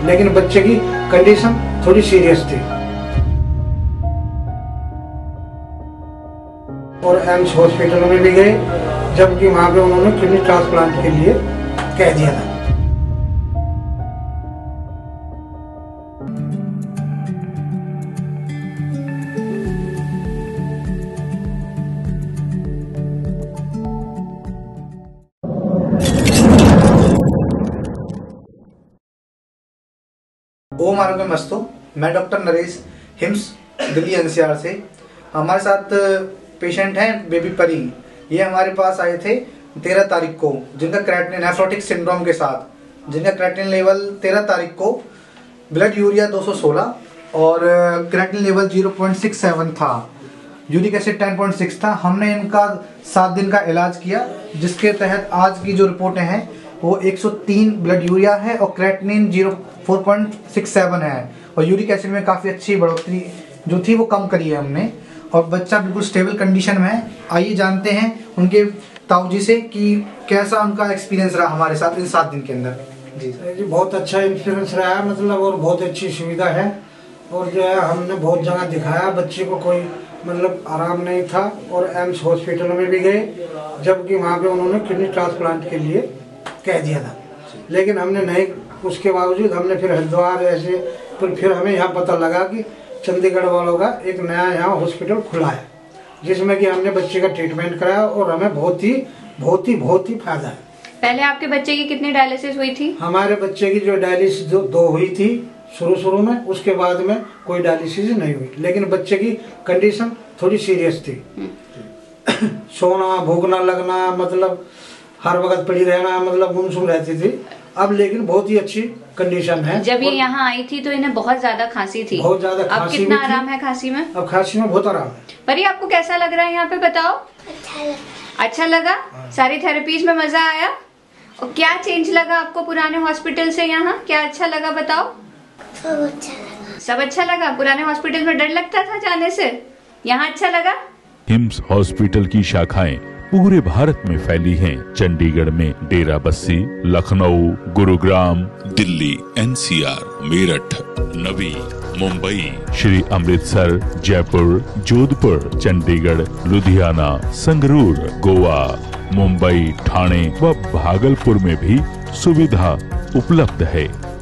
लेकिन बच्चे की कंडीशन थोड़ी सीरियस थी और एम्स हॉस्पिटल में भी गए, जबकि वहाँ पे उन्होंने किडनी ट्रांसप्लांट के लिए कह दिया था। ओम आरोग्य मस्तु। मैं doctor Naresh, HIMS Delhi NCR से। हमारे साथ पेशेंट हैं बेबी परी। ये हमारे पास आए थे 13 तारीख को, जिनका क्रेटिनिन नेफ्रोटिक सिंड्रोम के साथ, जिनका क्रेटिनिन लेवल 13 तारीख को ब्लड यूरिया 216 और क्रेटिनिन लेवल 0.67 था, यूरिक एसिड 10.6 था। हमने इनका 7 दिन का इलाज किया, जिसके तहत आज की जो रिपोर्टें हैं वो 103 ब्लड यूरिया है और क्रेटिनिन 4.67 है और यूरिक एसिड में काफ़ी अच्छी बढ़ोतरी जो थी वो कम करी है हमने और बच्चा बिल्कुल स्टेबल कंडीशन में है। आइए जानते हैं उनके ताऊजी से कि कैसा उनका एक्सपीरियंस रहा हमारे साथ इन 7 दिन के अंदर। जी बहुत अच्छा एक्सपीरियंस रहा है, मतलब और बहुत अच्छी सुविधा है और जो है हमने बहुत जगह दिखाया, बच्चे को कोई मतलब आराम नहीं था और एम्स हॉस्पिटल में भी गए, जबकि वहाँ पे उन्होंने किडनी ट्रांसप्लांट के लिए कह दिया था, लेकिन हमने नहीं, उसके बावजूद हमने फिर हरिद्वार ऐसे फिर हमें यहाँ पता लगा कि चंडीगढ़ वालों का एक नया यहाँ हॉस्पिटल खुला है, जिसमें कि हमने बच्चे का ट्रीटमेंट कराया और हमें बहुत ही फायदा है। पहले आपके बच्चे की कितनी डायलिसिस हुई थी? हमारे बच्चे की जो डायलिसिस 2 हुई थी शुरू में, उसके बाद में कोई डायलिसिस नहीं हुई, लेकिन बच्चे की कंडीशन थोड़ी सीरियस थी। सोना, भूख न लगना, मतलब हर वक्त पड़ी रहना, मतलब गुमसुम रहती थी। अब लेकिन बहुत ही अच्छी कंडीशन है। जब ये यहाँ आई थी तो इन्हें बहुत ज्यादा खांसी थी। बहुत ज्यादा खांसी। अब कितना आराम है खांसी में? अब खांसी में बहुत आराम है। परी, आपको कैसा लग रहा है यहाँ पे, बताओ? अच्छा लगा? सारी थेरेपीज में मजा आया? और क्या चेंज लगा आपको पुराने हॉस्पिटल से यहाँ? क्या अच्छा लगा बताओ? सब अच्छा लगा। पुराने हॉस्पिटल में डर लगता था जाने से, यहाँ अच्छा लगा? हिम्स हॉस्पिटल की शाखाएं पूरे भारत में फैली हैं। चंडीगढ़ में डेराबस्सी, लखनऊ, गुरुग्राम, दिल्ली एनसीआर, मेरठ, नवी, मुंबई, श्री अमृतसर, जयपुर, जोधपुर, चंडीगढ़, लुधियाना, संगरूर, गोवा, मुंबई, ठाणे व भागलपुर में भी सुविधा उपलब्ध है।